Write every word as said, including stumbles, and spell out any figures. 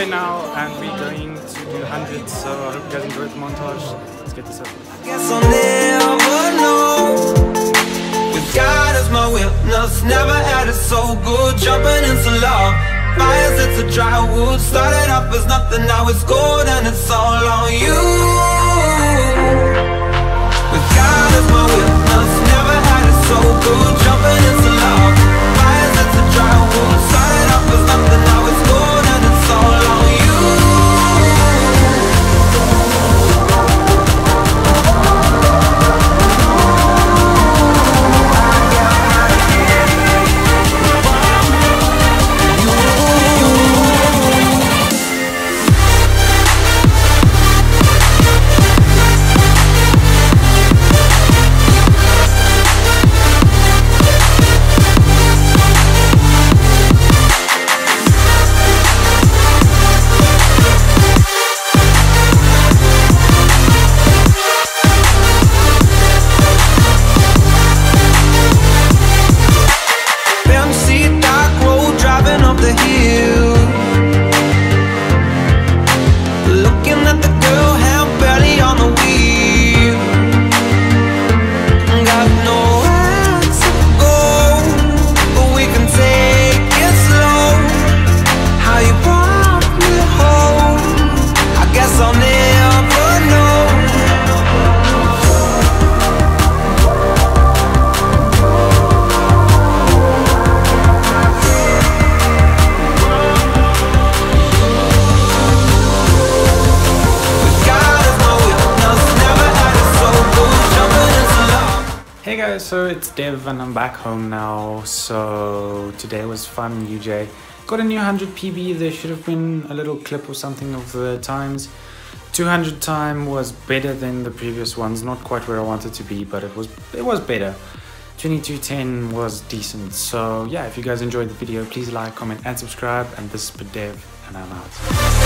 way now and we're going to do hundreds, so I hope you guys enjoyed the montage. Let's get this over with. I guess I'll never know. With God as my witness, never had it so good. Jumping into love, fires it's a dry wood. Started off as nothing, now it's gold and it's all on you. With God as my witness, never had it so good. Jumping into love, fires it's a dry wood. Started off as nothing, now it's gold and it's all on you. Hey guys, so it's Dev and I'm back home now. So today was fun. U J got a new one hundred P B. There should have been a little clip or something of the times. two hundred time was better than the previous ones. Not quite where I wanted to be, but it was it was better. twenty-two ten was decent. So yeah, if you guys enjoyed the video, please like, comment and subscribe. And this is Dev and I'm out.